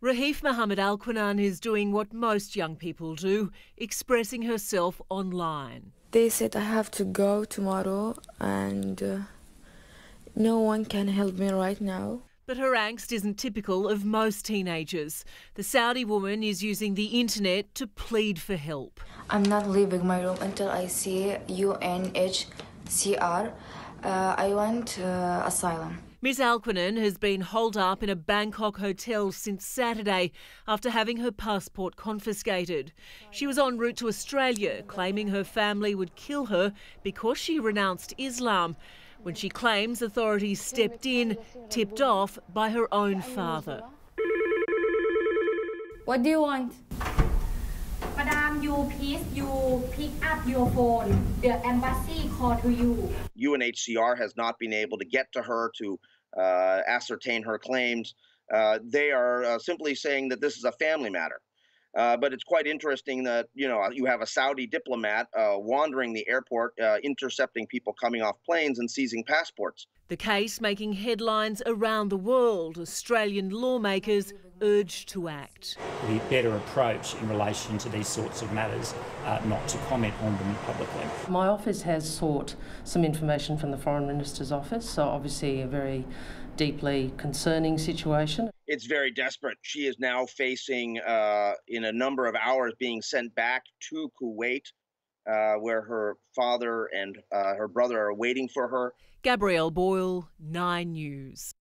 Raheef Mohamed Alqunun is doing what most young people do, expressing herself online. They said I have to go tomorrow and no one can help me right now. But her angst isn't typical of most teenagers. The Saudi woman is using the internet to plead for help. I'm not leaving my room until I see UNHCR. I want asylum. Ms Alqunun has been holed up in a Bangkok hotel since Saturday after having her passport confiscated. She was en route to Australia, claiming her family would kill her because she renounced Islam, when she claims authorities stepped in, tipped off by her own father. What do you want? Madam, you pick up your phone. The embassy called to you. UNHCR has not been able to get to her to ascertain her claims. They are simply saying that this is a family matter. But it's quite interesting that, you have a Saudi diplomat wandering the airport, intercepting people coming off planes and seizing passports. The case making headlines around the world. Australian lawmakers urged to act. The better approach in relation to these sorts of matters, not to comment on them publicly. My office has sought some information from the Foreign Minister's office, so obviously a very deeply concerning situation. It's very desperate. She is now facing, in a number of hours, being sent back to Kuwait, where her father and her brother are waiting for her. Gabrielle Boyle, 9 News.